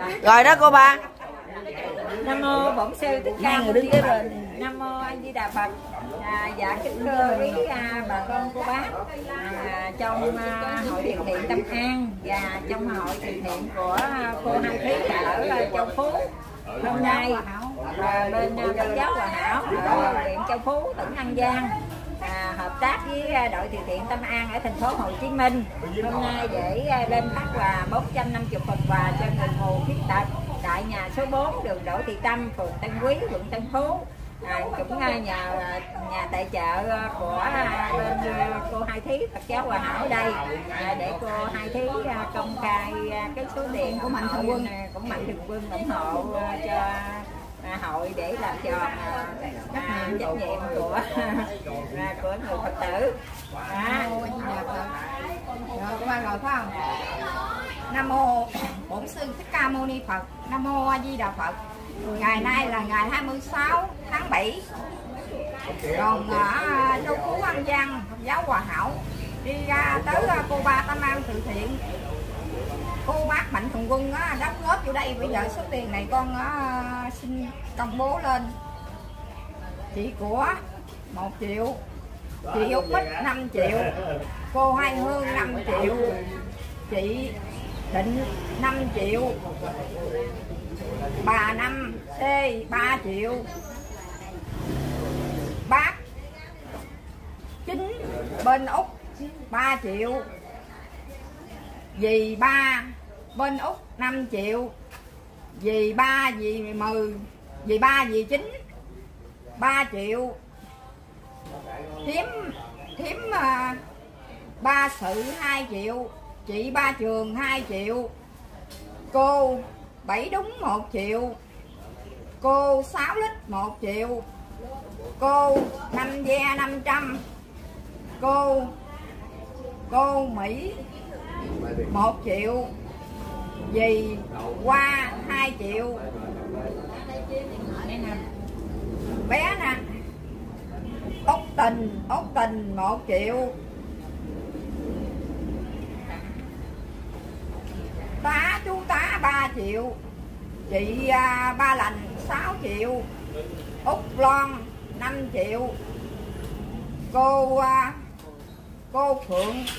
Rồi đó cô ba. Nam mô Bổn Sư Thích Ca Mâu Ni Phật. Nam mô A Di Đà Phật. Dạ kính thưa quý bà con cô bác, trong hội từ thiện Tâm An và trong hội từ thiện của cô Hai Thí ở Châu Phú, hôm nay bên Phật giáo Hòa Hảo ở huyện Châu Phú, tỉnh An Giang hợp tác với đội từ thiện Tâm An ở thành phố Hồ Chí Minh hôm nay để lên phát quà 450 phần quà cho người mù khuyết tật tại nhà số 4 đường Đỗ Thị Tâm, phường Tân Quý, quận Tân Phú. Cũng nhà tài trợ của bên cô Hai Thí Phật giáo Hòa Hảo đây, để cô Hai Thí công khai cái số tiền của Mạnh Thường Quân ủng hộ cho hội để làm cho trách nhiệm của người Phật tử. Rồi các bạn ngồi phải không? Nam mô Bổn Sư Thích Ca Mâu Ni Phật. Nam mô A Di Đà Phật. Ngày nay là ngày 26 tháng 7. Còn ở Châu Phú An Giang, Phật giáo Hòa Hảo đi ra tới cô ba Tâm An từ thiện. Cô bác Mạnh Thường Quân đóng góp vô đây. Bây giờ số tiền này con xin công bố lên. Chị của 1 triệu, chị Út Bích 5 triệu, cô Hai Hương 5 triệu, chị Định 5 triệu, bà Năm C 3 triệu, bác Chính bên Úc 3 triệu, dì ba bên Úc 5 triệu, dì ba dì Mừ, dì ba dì Chính 3 triệu, thím ba Sự 2 triệu, chị Ba Trường 2 triệu, cô Bảy Đúng 1 triệu, cô 6 Lít 1 triệu, cô Năm Ve 500, cô Mỹ 1 triệu, dì Hoa 2 triệu, bé nè Út Tình 1 triệu, chú tá 3 triệu, chị Ba Lành 6 triệu, Út Loan 5 triệu, cô Phượng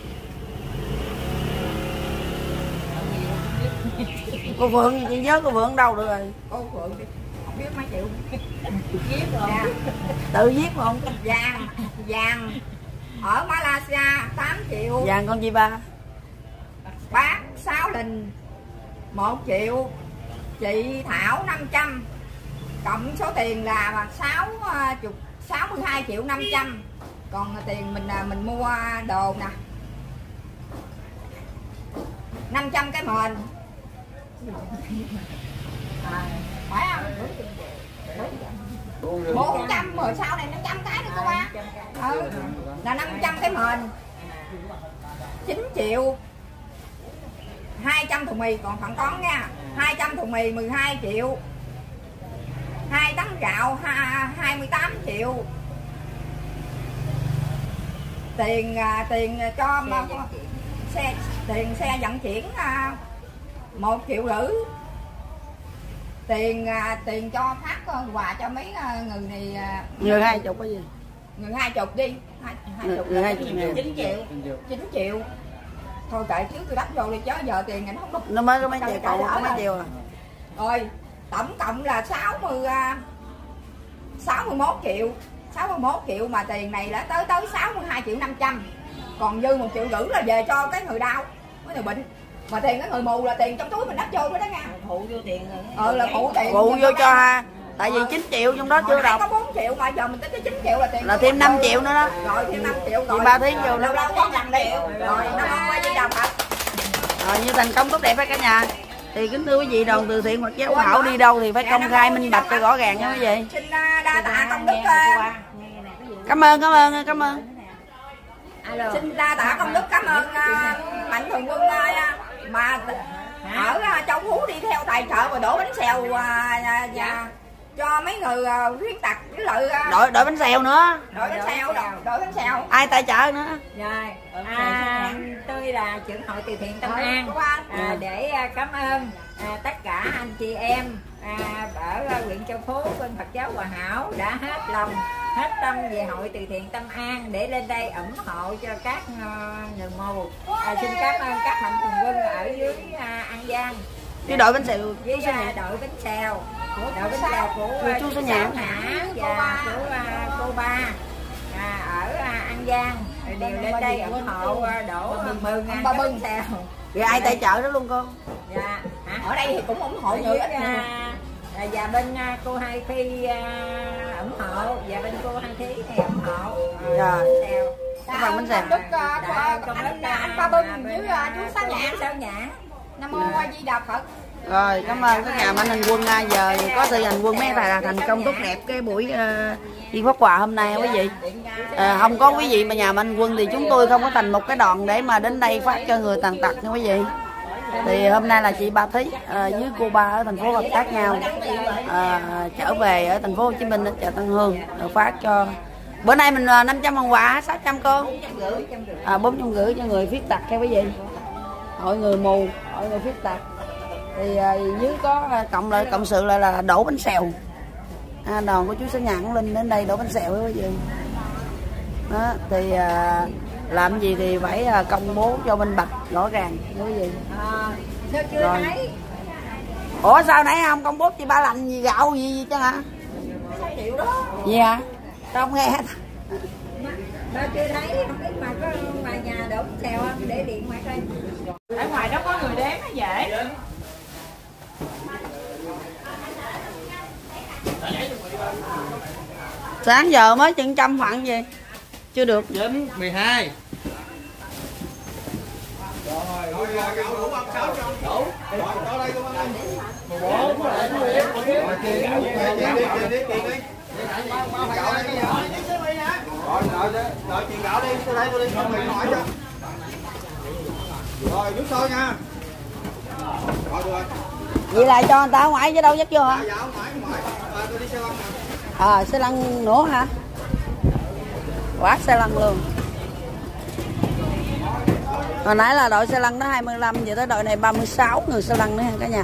Cô Phượng, chị nhớ cô Phượng đâu được rồi? Cô Phượng không biết mấy triệu. Viết rồi. Dạ. Tự viết không? Vàng ở Malaysia 8 triệu. Vàng con chị ba. Bác Sáu Linh 1 triệu, chị Thảo 500, cộng số tiền là 62 triệu 500. Còn tiền mình mua đồ nè 500 cái mền, phải không? 400 rồi sau này 500 cái nữa cô ba. Là 500 cái mền, 9 triệu, 200 thùng mì, còn phận toán nha, 200 thùng mì 12 triệu, 2 tấn gạo 28 triệu, tiền cho tiền xe vận chuyển 1,5 triệu, tiền cho phát quà cho mấy người này, người 20 cái gì, người 20 đi, 20 9 triệu. Thôi kệ chứ tôi đắp vô đi chứ giờ tiền anh không đủ. Nó mới có mấy triệu, cậu có mấy triệu à? Rồi tổng cộng là 61 triệu mà tiền này đã tới 62 triệu 500. Còn dư 1,5 triệu là về cho cái người đau, cái người bệnh. Mà tiền cái người mù là tiền trong túi mình đắp vô đó nha. Phụ vô tiền rồi. Là phụ tiền. Phụ vô cho ha. Tại vì 9 triệu trong đó chưa đọc. Có 4 triệu mà giờ mình tính tới 9 triệu là tiền. Là thêm 5 triệu nữa đó. Rồi thêm 5 triệu rồi. Thì 3 tiếng vô lâu đó. lâu có lần đi. Rồi nó không quay đi đâu Phật. Rồi như thành công tốt đẹp hết cả nhà. Thì kính thưa quý vị, đoàn từ thiện Phật giáo Hòa Hảo đi đâu thì phải công khai minh bạch cho rõ ràng nha quý vị. Xin đa tạ công đức. Cảm ơn. Xin đa tạ công đức, cảm ơn Mạnh Thường Quân mà ở Châu Phú đi theo tài trợ và đổ bánh xèo cho mấy người khuyết tật với lợi đội bánh xèo nữa. đội bánh xèo. Ai tài trợ nữa? Rồi, tôi là trưởng hội từ thiện Tâm An, để cảm ơn tất cả anh chị em ở huyện Châu Phú bên Phật giáo Hòa Hảo đã hết lòng hết tâm về hội từ thiện Tâm An để lên đây ủng hộ cho các người mù. Xin cảm ơn các mạnh thường quân ở dưới An Giang, Cái đội bánh xèo với đội bánh xèo của chú Sáu Nhã và của cô Ba ở An Giang đều lên đây ủng hộ đổ 10.000 cái bánh xèo. Rồi ai tài trợ đó luôn cô? Dạ. Ở đây thì cũng ủng hộ người ít. Và bên cô Hai Phi ủng hộ, và bên cô Hai Thí thì ủng hộ. Rồi. Xèo. Cái phần bánh xèo. Anh Ba Bưng với chú Sáu Nhã. Nam Mô A Di Đà Phật. Rồi, cảm ơn các nhà mạnh thường quân. Giờ có sự hành quân mấy thầy là thành công tốt đẹp cái buổi đi phát quà hôm nay quý vị. Không có quý vị mà nhà mạnh thường quân thì chúng tôi không có thành một cái đoàn để mà đến đây phát cho người tàn tật nha quý vị. Thì hôm nay là chị Ba Thí với cô Ba ở thành phố hợp tác nhau trở về ở thành phố Hồ Chí Minh ở chợ Tân Hương phát cho. Bữa nay mình 500 phần quà 600 cô. 450 cho người khuyết tật nha quý vị. Hội người mù, hội người khuyết tật. Thì dưới có cộng sự lại là đổ bánh xèo. Đoàn của chú Sáu Nhã Linh đến đây đổ bánh xèo với quý vị. Đó, thì làm gì thì phải công bố cho minh bạch rõ ràng quý vị. Sao chưa thấy? Ủa sao nãy không công bố chị Ba lành gì gạo gì chứ hả? Chịu đó. Gì hả? Tao không nghe. Ba chưa thấy, không biết mà có ngoài nhà đổ bánh xèo không để điện ngoài đây. Ở ngoài đó có người đếm nó dễ. Sáng giờ mới chừng trăm phận gì? Chưa được. 9, 12. Rồi, gạo đủ không? 6 trăm. Đủ. Rồi, đó đây cô anh. 14. Đợi chuyện gạo đi, tôi đây tôi đi không điện thoại cho. Rồi, nước sôi nha. Rồi được rồi. Vậy là cho người ta ở ngoài chứ đâu dắt vô hả? Dạ, ngoài. Tôi đi xe lăn nè. Xe lăn nữa hả? Quá xe lăn luôn. Hồi nãy là đội xe lăn đó 25, giờ tới đội này 36 người xe lăn nữa ha cả nhà.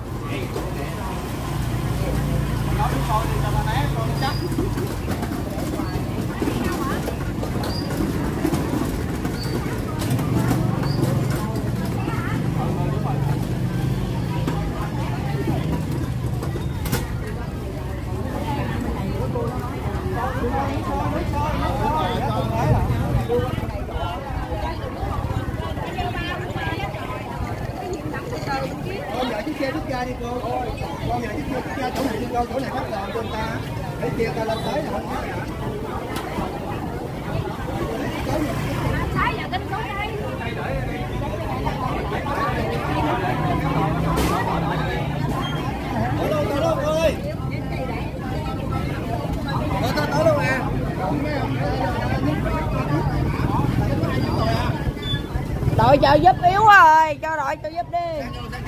Chiếc xe rút ra đi cô. Con nhà chiếc xe rút ra chỗ này đi cô, chỗ này phát đòn cho người ta. Để chia ta lên tới là không có nhà. Tới luôn cô ơi. Tới luôn à. Đội trợ giúp yếu quá rồi, cho đội trợ giúp đi.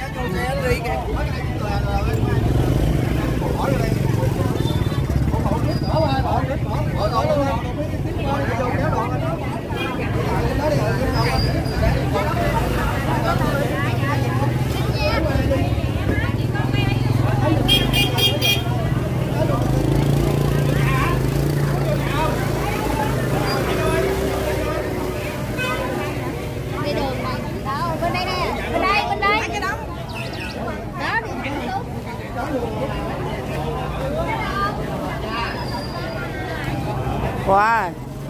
Wow.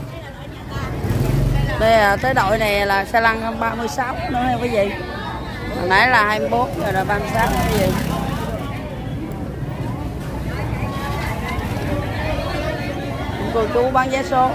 Đây là tới đội này là xe lăn 36 nữa nha quý vị. Hồi nãy là 24 giờ là 36 nữa quý vị. Cô chú bán vé số.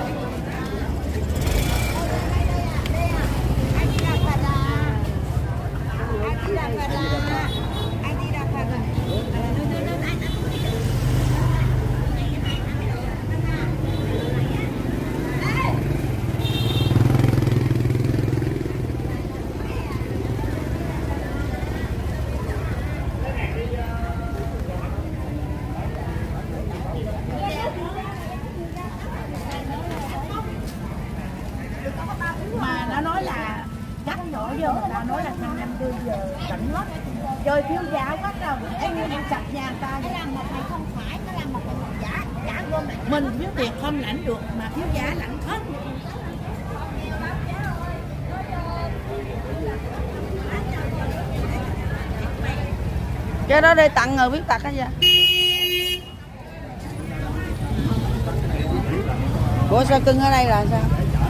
ơi, thiếu giá quá rồi. Em chặt nhà người ta. Nó làm một này không phải, nó làm một giá gom lại. Mình thiếu tiền không lãnh được mà thiếu giá lãnh hết. Cái đó để tặng người viết tật á vậy. Ủa sao cưng ở đây là sao?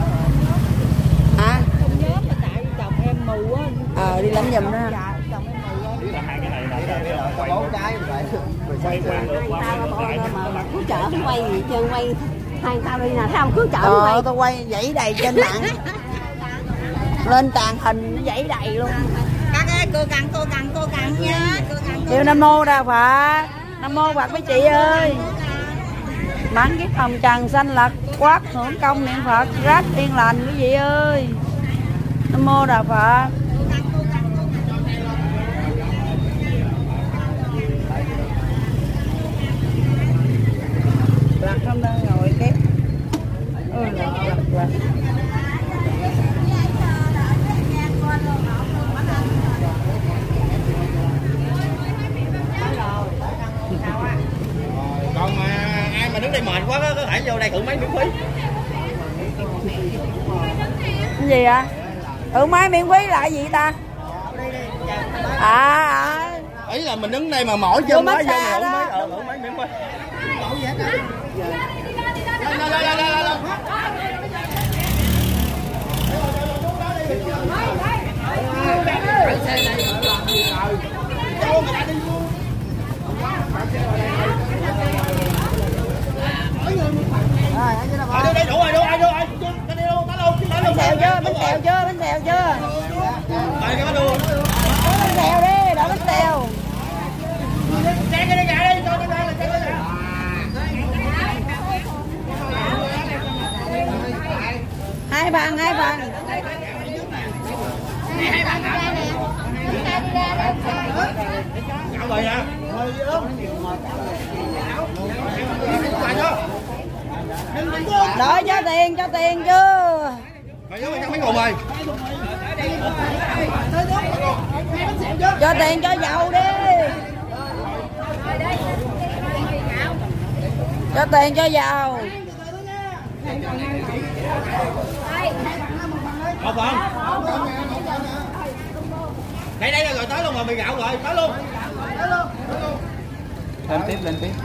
Hả? Không nhớ mà tại chồng em mù á. Đi lãnh giùm đó. Dạ, chồng em mù á. Hai cái này là bốn trái quay Mà cứu trợ không quay gì trơn, quay hai tao đi nào sao cứu trợ không quay. Tao quay dãy đầy trên mạng. Lên tàn hình nó dãy đầy luôn. Các ơi, cô cần nha. Kêu Nam Mô Đà Phật. Nam Mô Phật mấy chị ơi. Mãn kiếp hồng trần sanh lạc quát hưởng công niệm Phật rất yên lành quý vị ơi. Nam Mô Đà Phật. Lạc không đang ngồi kép. Lạc. còn mà ai mà đứng đây mệt quá có thể vô đây thử máy miễn phí. Cái gì ạ? Thử máy miễn phí là gì ta? Ý là mình đứng đây mà mỏi chân quá vô thử máy miễn phí. Đi đây đủ rồi. Bánh xèo chưa? Bánh xèo chưa? Đây cái luôn. Bánh xèo đi, đổ bánh xèo. Trang cái gà đi, cho nó ra là trang cái gà. Hai bàn. Gạo rồi nè. Đợi cho tiền chưa? Mày nhớ mày mấy nguồn rồi. Cho tiền cho dầu đi. Cho tiền cho dầu. Một phần. Đây là rồi tới luôn rồi, mì gạo rồi, tới luôn. Lên tiếp.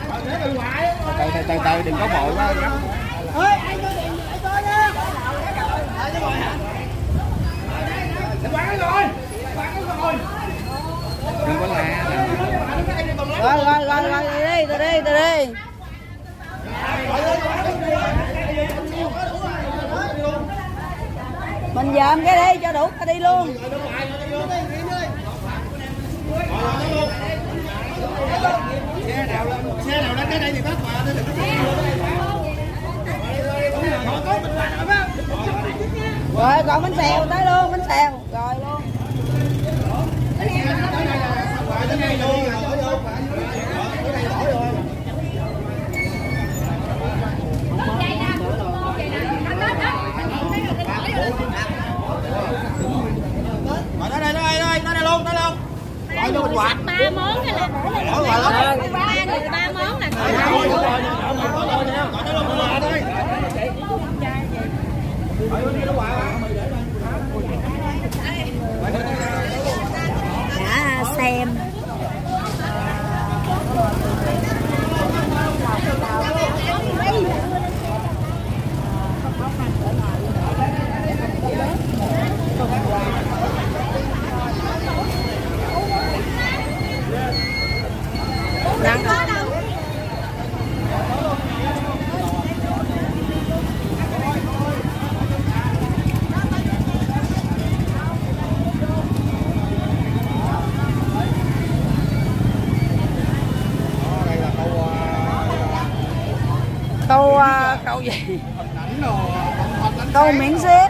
Từ đừng có vội quá. Ơi, anh cho tiền để tôi nha. Quán rồi. Đừng có la. Rồi, từ đi. Mình dòm cái đi cho đủ ta đi luôn. Xe nào đến cái đây thì bắt mà đừng có Rồi còn bánh xèo tới luôn, bánh xèo rồi luôn. Tới đây luôn. Rồi vô bình quạt. 3 món cái là ba món là đã xem. Câu gì? Câu miễn xếp.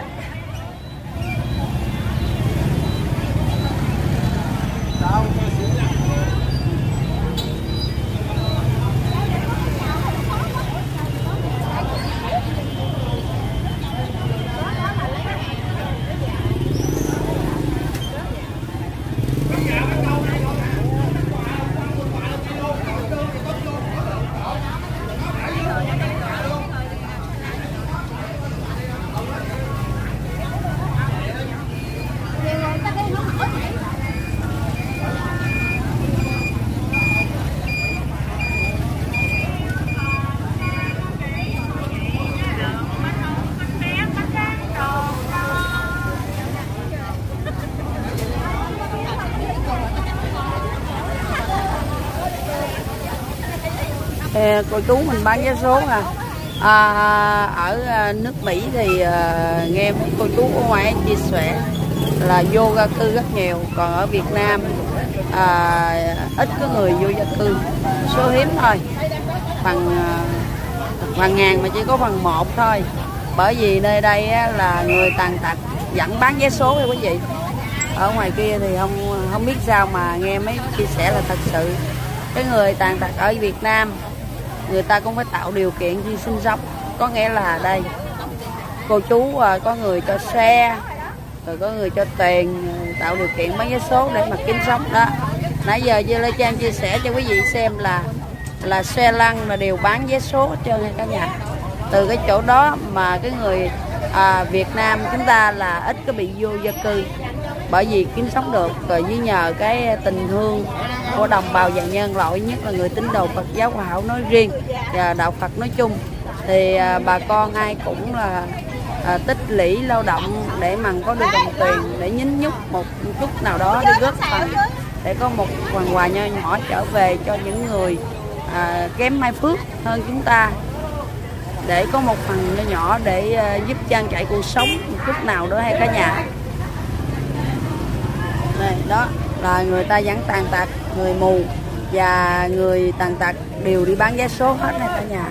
Cô chú mình bán vé số ở nước Mỹ thì nghe cô chú ở ngoài chia sẻ là vô gia cư rất nhiều, còn ở Việt Nam ít có người vô gia cư, số hiếm thôi, phần ngàn mà chỉ có phần 1 thôi, bởi vì nơi đây là người tàn tật vẫn bán vé số nha quý vị. Ở ngoài kia thì không biết sao mà nghe mấy chia sẻ là thật sự cái người tàn tật ở Việt Nam người ta cũng phải tạo điều kiện khi sinh sống, có nghĩa là đây cô chú có người cho xe, rồi có người cho tiền, tạo điều kiện bán vé số để mà kiếm sống đó. Nãy giờ Dưa Lê Trang chia sẻ cho quý vị xem là xe lăn là đều bán vé số hết trơn cả nhà. Từ cái chỗ đó mà cái người Việt Nam chúng ta là ít có bị vô gia cư, bởi vì kiếm sống được rồi với nhờ cái tình thương của đồng bào và nhân loại, nhất là người tín đồ Phật giáo Hòa Hảo nói riêng và đạo Phật nói chung, thì bà con ai cũng là tích lũy lao động để mà có được đồng tiền để nhín nhúc một chút nào đó để góp phần để có một phần quà nho nhỏ trở về cho những người kém may phước hơn chúng ta, để có một phần nho nhỏ để giúp trang trải cuộc sống một chút nào đó hay cả nhà. Đây, đó là người ta vẫn tàn tật, người mù và người tàn tật đều đi bán vé số hết này cả nhà.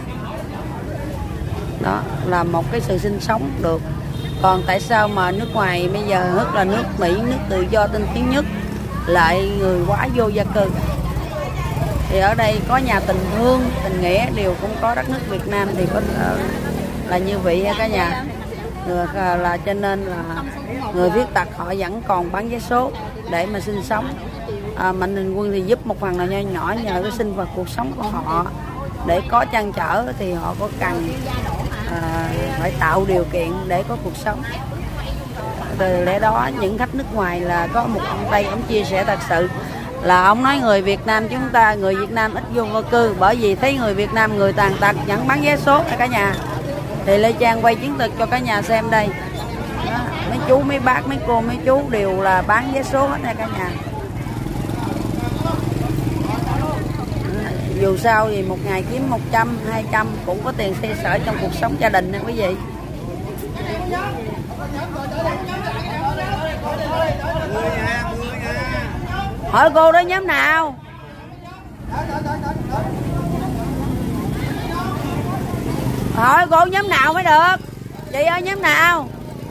Đó là một cái sự sinh sống được. Còn tại sao mà nước ngoài bây giờ rất là nước Mỹ, nước tự do tinh tiến nhất, lại người quá vô gia cư? Thì ở đây có nhà tình thương, tình nghĩa đều cũng có. Đất nước Việt Nam thì có là như vậy cả nhà. Là cho nên là người khuyết tật họ vẫn còn bán vé số để mà sinh sống. Mạnh Thường Quân thì giúp một phần nào nho nhỏ nhờ cái sinh hoạt cuộc sống của họ để có trăn trở, thì họ có cần phải tạo điều kiện để có cuộc sống. Từ lẽ đó những khách nước ngoài là có một ông Tây, ông chia sẻ thật sự là ông nói người Việt Nam chúng ta, người Việt Nam ít vô gia cư, bởi vì thấy người Việt Nam người tàn tật vẫn bán vé số cả nhà. Thì Lê Trang quay chứng thực cho cả nhà xem đây. Đó, mấy chú, mấy bác, mấy cô, mấy chú đều là bán vé số hết nha cả nhà. Dù sao thì một ngày kiếm 100, 200 cũng có tiền xoay sở trong cuộc sống gia đình nha quý vị. Hỏi cô đó nhóm nào? Hỏi cô nhóm nào mới được? Chị ơi nhóm nào?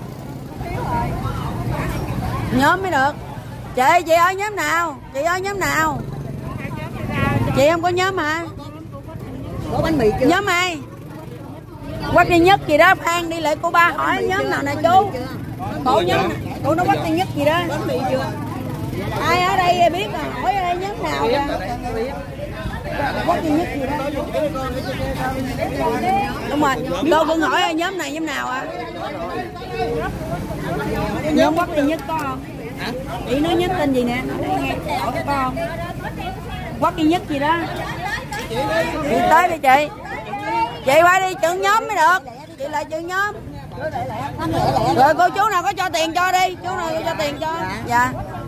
Nhóm mới được. Chị ơi nhóm nào? Chị ơi nhóm nào? Chị không có nhóm hả? Có bánh mì chưa? Nhóm ai? Quách Duy Nhất gì đó, Phan đi lại cô ba hỏi nhóm nào nè chú. Cổ nhóm, cô nó Quách Duy Nhất gì đó. Bánh mì chưa? Ai ở đây biết là hỏi ở đây nhóm nào kìa. Quách Duy Nhất gì đó. Đúng rồi, cô cũng hỏi nhóm này nhóm nào à? Nhóm Quách Duy Nhất có không? Hả? Chị nói nhóm tên gì nè? Nói nghe hỏi có không? Quách Duy Nhất gì đó. Chị tới đi chị. Chị phải đi trưởng nhóm mới được. Chị lại trưởng nhóm. Rồi cô chú nào có cho tiền cho đi. Chú nào có cho tiền cho. Dạ.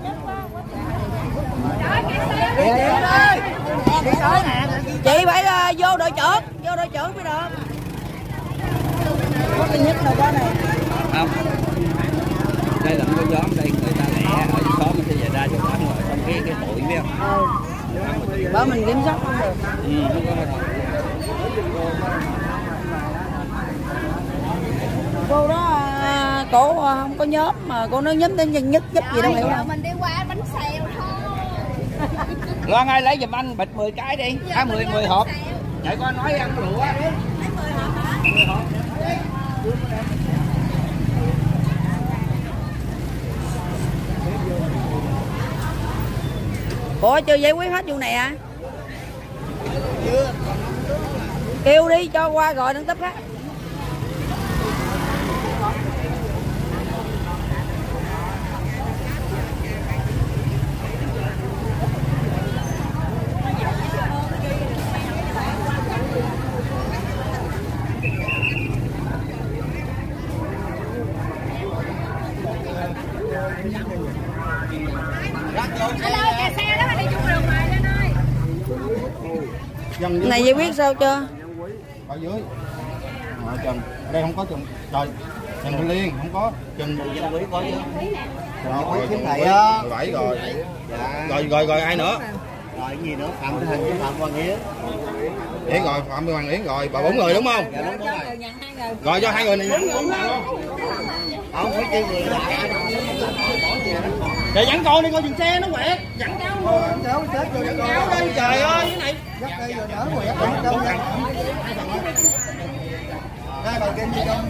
Chị phải vô đội trưởng. Vô đội trưởng mới được. Quách Duy Nhất đâu có này. Không. Đây là một cái nhóm đây người ta lẻ ở xóm mình sẽ về ra cho quán rồi trong cái bụi biết không? Bởi mình kiểm soát không được. Cô đó cổ không có nhóm mà cô nói nhóm tên nhân nhất giúp gì đâu hiểu không? Mình đi qua bánh xèo thôi. Loan ơi lấy giùm anh bịch 10 cái đi. 10 hộp. Vậy con nói ăn lụa đi. 10 hộp. Ủa chưa giải quyết hết vụ này à? Kêu đi cho qua rồi đừng tấp khác. Này Duy biết sao chưa? Ở dưới. Trần, đây không có Trần. Trời, Trần Thị Liên không có. Trần Quý có chứ. Rồi, thầy á. 17 rồi. Rồi ai nữa? Rồi gì nữa? Phạm Thị Hình với Phạm Hoàng Yến. Yến rồi, Phạm Hoàng Yến rồi, bà 4 người đúng không? Dạ đúng rồi. Rồi cho 2 người này nhận 4 lần luôn. Không phải kêu người lại. Để dẫn con đi coi dừng xe nó quẹt. Dẫn cháu luôn. Cháu chết rồi. Dẫn cháu đi trời ơi cái này. Dắt đây rồi đỡ rồi dắt đâu đâu. Hai bà kia đi trong.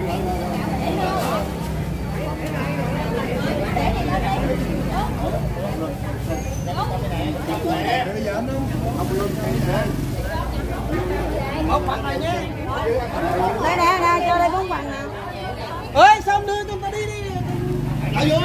Bây giờ nó Một phần này nhé. Đây nè, cho đây 4 phần nè. Ơi sao đưa chúng ta đi. Ở dưới.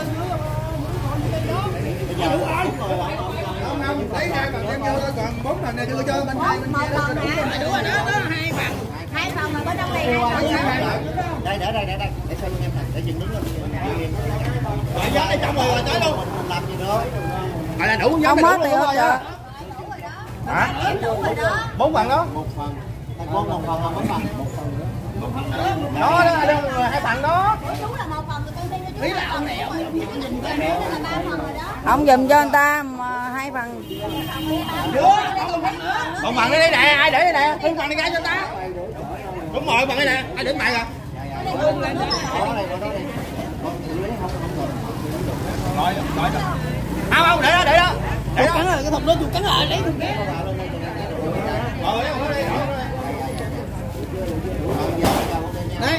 không lấy hai phần đem vô thôi, còn 4 phần này đưa cho bên hai bên kia đó. Đúng rồi đó, 2 phần. 2 phần mà có trong đây 2 phần. Đây để xem em nè, để dừng đứng lên. Rồi giá đây trọng rồi tới luôn. Làm gì nữa? Là đủ giá Không hết thì thôi hết à. chưa? Hả? 4 phần đó. 1 phần. Thành con 1 phần không 1 phần. 1 phần nữa. Đó 2 phần đó. Chú là 1 phần, tôi đi cho chú là ông nẻo. Là 3 phần rồi đó. Ông giùm cho người ta 2 phần. Còn phần đây nè, ai để đây nè, phần này ra cho ta. Đúng rồi, phần đây nè, ai để mày à? Rồi. Không, để đó. Để cắn rồi, cái thùng đó tôi cắn lại lấy thùng kia. Rồi, đây. Đây.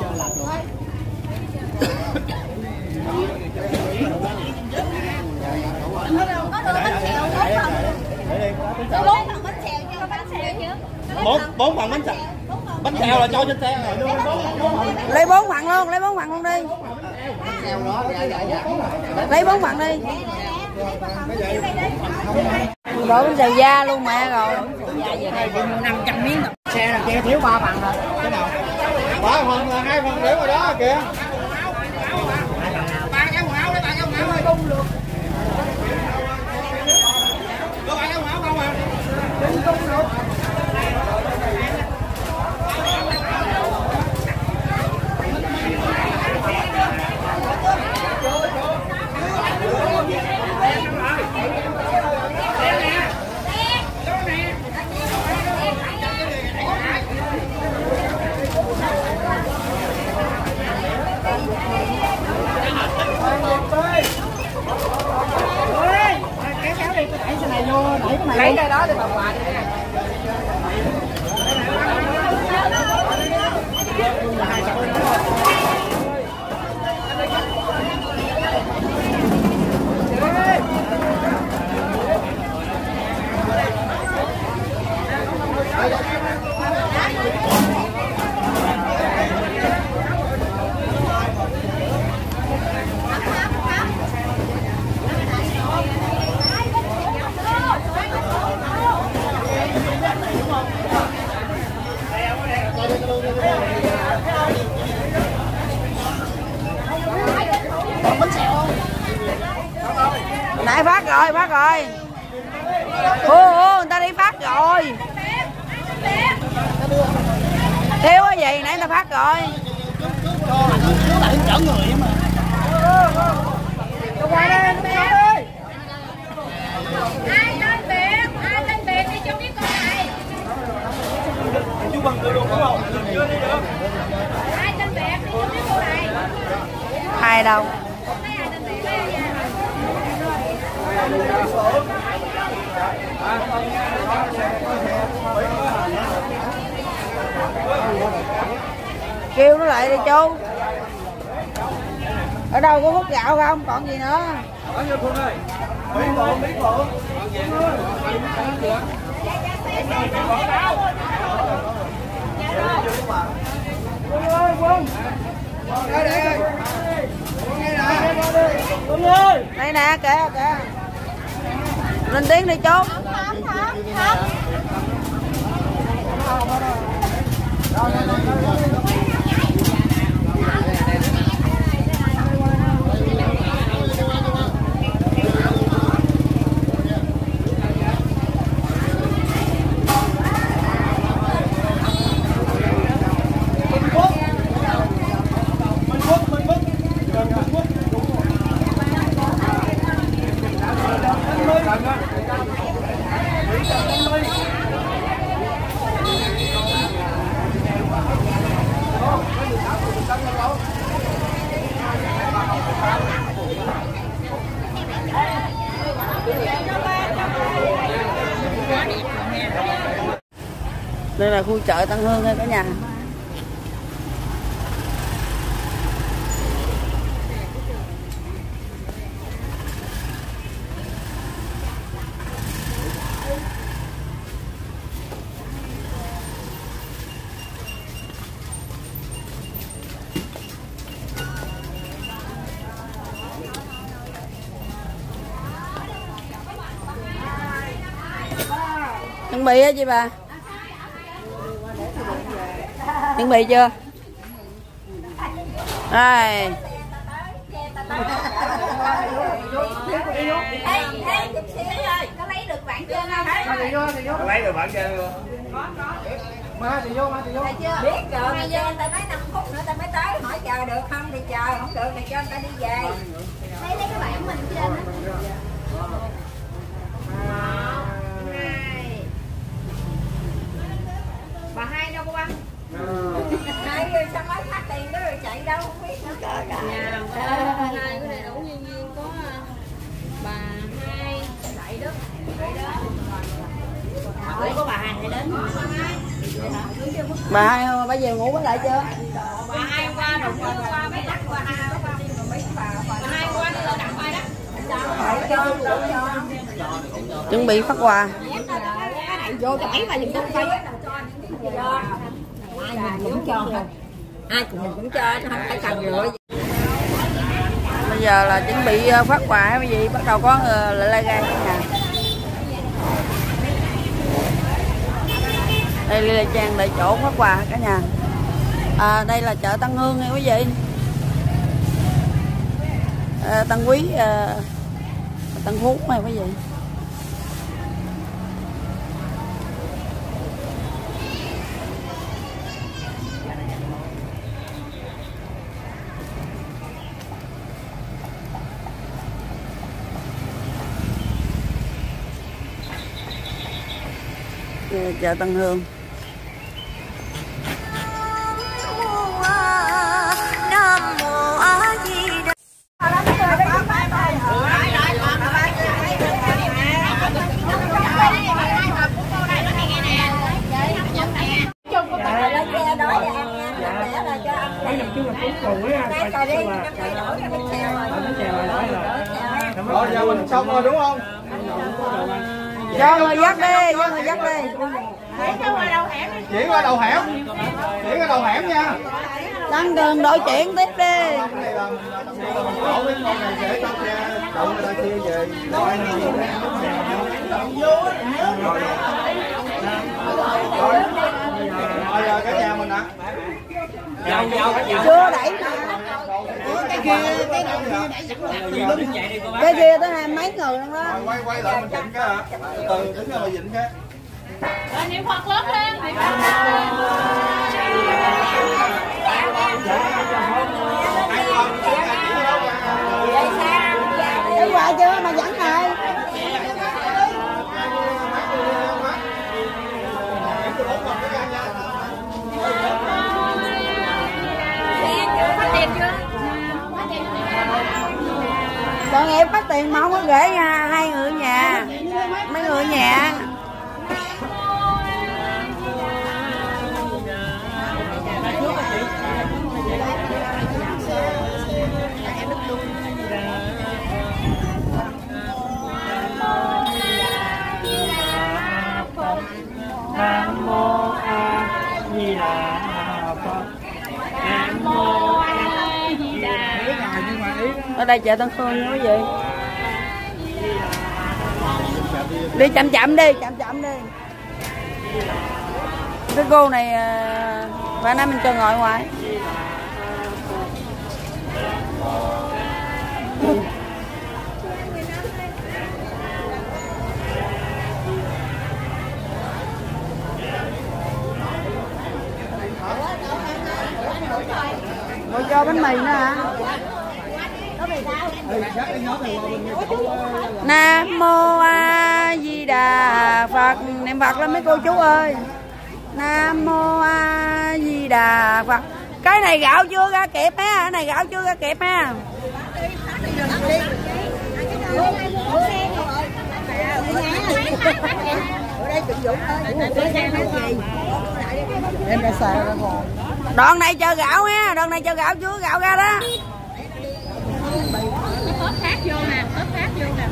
Bốn phần bánh xèo chứ, bánh xèo chứ. 4 phần bánh xèo. Bánh xèo là cho trên xe rồi. Lấy 4 phần luôn đi. Lấy 4 phần đi. Bỏ bánh xèo da luôn mẹ rồi. 500 miếng. Xe là kia thiếu 3 phần rồi. Cái nào? 3 phần là 2 phần để ngoài đó kìa. 3 cái quần áo đấy, 3 cái quần áo ơi. Có 3 cái quần áo không à? Lấy cái đó để bà quà đi. Nãy phát rồi. Người ta đi phát rồi. Thiếu cái gì nãy ta phát rồi. Ai lên biệt đi cho biết con này. Chú Bằng được đúng không? Ai lên biệt đi cho biết con này. Ai đâu? Kêu nó lại đi chú. Ở đâu có hút gạo không? Còn gì nữa? Ở như Phương ơi. Mỹ Phượng. Đây nè, kìa. Lên tiếng đi chú. Đây là khu chợ Tân Hương đây cả nhà. Chuẩn bị á chị bà? Chuẩn bị chưa? Đây. Có lấy được bạn chưa không? Có lấy được bạn chơi luôn. Má thì vô, Biết rồi, bây giờ người ta nói 5 phút nữa ta mới tới, hỏi chờ được không thì chờ, không được thì cho người ta đi về. Lấy cái bạn mình trên đó. 1, 2. Bà hai đâu cô anh? Hai rồi sao mới phát tiền đó rồi chạy đâu không biết nữa. Hai cái này đủ nhiên có bà hai Đại Đức. Có bà hai đến. Bà hai không? Bà về ngủ với lại chưa? Bà hai qua rồi qua mấy đắt qua hai bà hai qua đi rồi đặt bài đó. Chuẩn bị phát quà. Vô cho mấy bà dùng đất phải. Ai mình cũng cho hết. Ai mình cũng cho, không phải cần lựa. Bây giờ là chuẩn bị phát quà hay gì, bắt đầu có lại lai gai cả nhà. Đây là Trang đợi chỗ phát quà cả nhà. Đây là chợ Tân Hương nha quý vị. Tân Quý, Tân Phú này quý vị. Chợ Tân Hương. Nam Mô A Di Đà. Rồi giờ mình xong rồi đúng không? Cho người dắt đi, cho người dắt đi. Chuyển qua đầu hẻm. Chuyển qua đầu hẻm nha. Tăng cường đội chuyển tiếp đi. Cái này là mình đổ cái con này để cho xe đậu người ta chia về. Rồi giờ cả nhà mình ạ. Chưa đẩy mà. Cái kia tới 20 mấy người luôn đó. Quay lại mình chỉnh cái hả? Từ đứng rồi chỉnh cái. Niệm Phật lớn lên. Cái quà chưa mà dẫn rồi. Còn em phát tiền mà không có gửi nha, hai người ở nhà, mấy người ở nhà. Nam Mô A Di Đà Phật. Nam Mô A Di Đà. Ở đây chợ Tân Hương nha quý vị. Đi chậm chậm đi, chậm chậm đi. Cái cô này bà nói mình cho ngồi ngoài. Ngồi cho bánh mì nữa hả? Nam Mô A Di Đà Phật. Niệm Phật lên mấy cô chú ơi. Nam Mô A Di Đà Phật. Cái này gạo chưa ra kịp ha, cái này gạo chưa ra kịp ha. Em đã xài ra rồi. Đoạn này chờ gạo ha, đoạn này chờ gạo chưa gạo ra đó. ớt khác vô nè, ớt khác vô nè.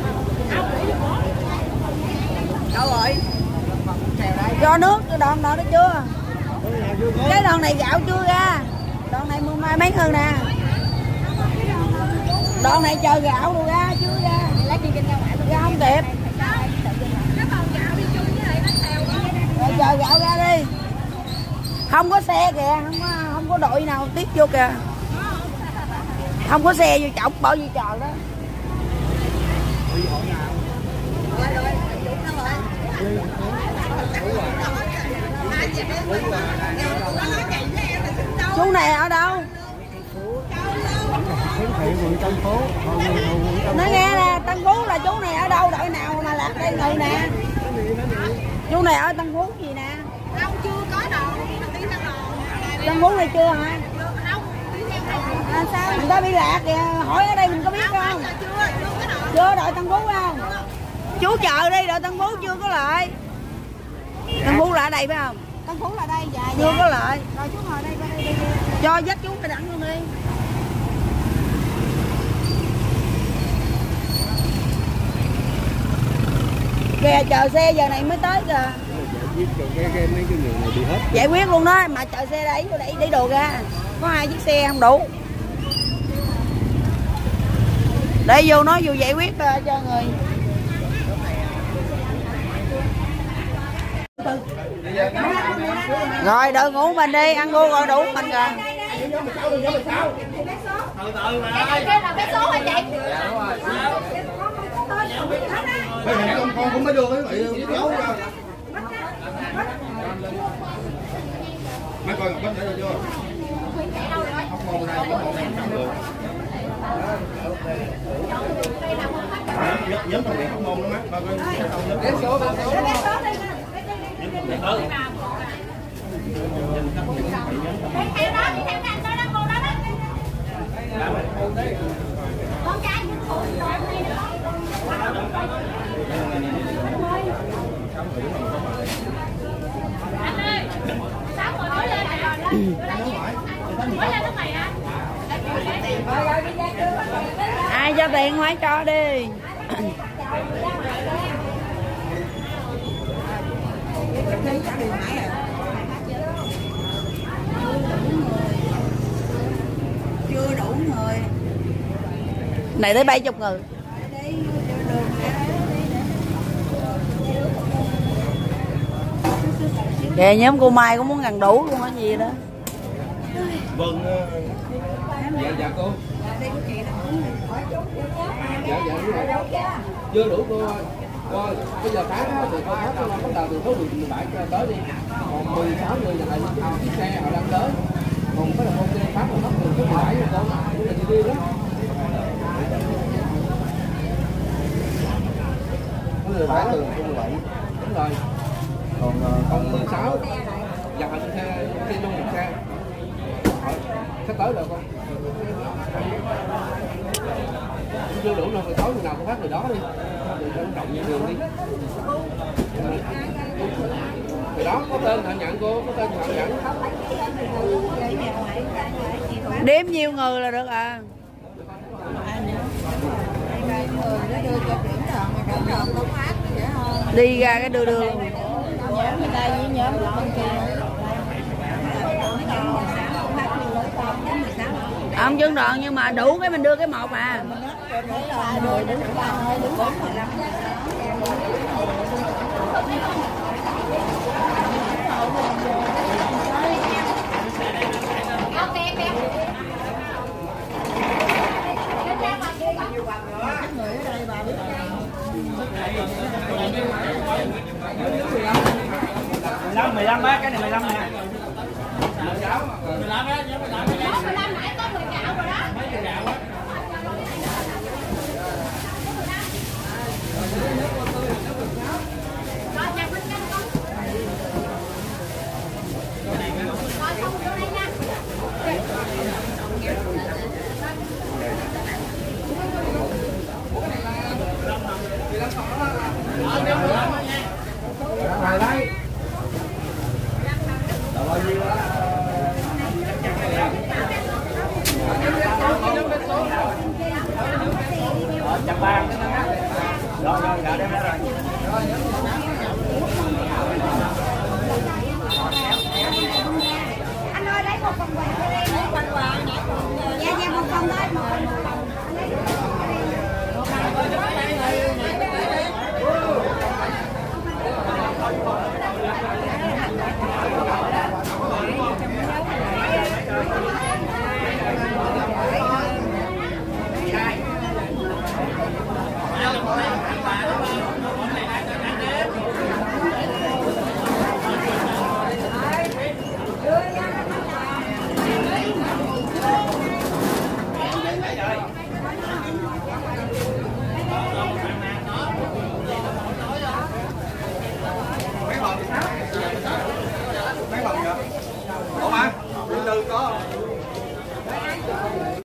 Đâu rồi? Cho nước cái đoạn đó chưa? Cái đoạn này gạo chưa ra. Đoạn này mua mai mấy hơn nè. Đoạn này chờ gạo rồi ra chưa ra. Ra không kịp. Rồi chờ gạo ra đi. Không có xe kìa, không có đội nào tiếp vô kìa. Không có xe vô chọc bỏ vô chờ đó. Chú này ở đâu? Nói nghe nè, Tân Phú là chú này ở đâu, đội nào mà lạc đây người nè. Chú này ở Tân Phú gì nè? Đâu chưa có đâu, đi theo đồ. Tân Phú này chưa hả? À, sao người ta bị lạc kìa, hỏi ở đây mình có biết không? Chưa đội Tân Phú không? Chú chờ đi, đội Tân Phú chưa có lại. Tân Phú là ở đây phải không? Tân Phú là đây, dạ. Chưa có lại. Rồi chú ngồi đây, qua đây đi. Cho dắt chú phải đẳng luôn đi. Kìa chờ xe giờ này mới tới kìa. Mấy cái người này đi hết. Giải quyết luôn đó, mà chờ xe đẩy đồ ra. Có 2 chiếc xe không đủ. Để vô nói vô giải quyết cho người. Rồi đội ngủ mình đi, ăn cô gọi đủ mình rồi. Cái là vé số hả chị? Con cũng mới đưa cái vị kéo ra. Mấy coi Ngọc Bích để được chưa? Hóc môn này, hóc môn này cầm được. Nhóm trong việc hóc môn đó má. Coi coi vé số. Theo đó, theo anh đó, cô đó đó. Con trai những phụ anh ơi, sao mà nói lên nào? Nói lên lúc này hả? Ai cho tiền ngoái cho đi. Chưa đủ người. Này tới 70 người. Kìa nhóm cô Mai cũng muốn gần đủ luôn á gì đó. Vâng. Dạ cô. Dạ. Chưa đủ cô ơi. Rồi, bây giờ tháng thì cô hát nó bắt đầu từ số 17 tới đi. Còn 16 người là chiếc xe họ đang tới. Còn có là con xe phát nó từ số 17 rồi cô. Chúng ta chỉ đi đó. Có 17 từ số 17. Đúng rồi. Còn 16 dặn xe khi luôn một xe. Sắp tới rồi con. Chưa đủ đâu, tối nào cũng phát người đó đi. Trân trọng những đường đi. Người đó có tên họ nhận cô, có tên họ nhận. Đếm nhiêu người là được à. Đi ra cái đưa luôn. Người ta với nhóm của bên kia. Không chứng đoạn nhưng mà đủ cái mình đưa cái một à. Mười lăm á, cái này 15 nè. 15 á, 15 nãy có 10 gạo rồi đó. Mấy gạo á. Rồi nhà Vinh canh con. Rồi xong vô đây nha. Rồi đấy.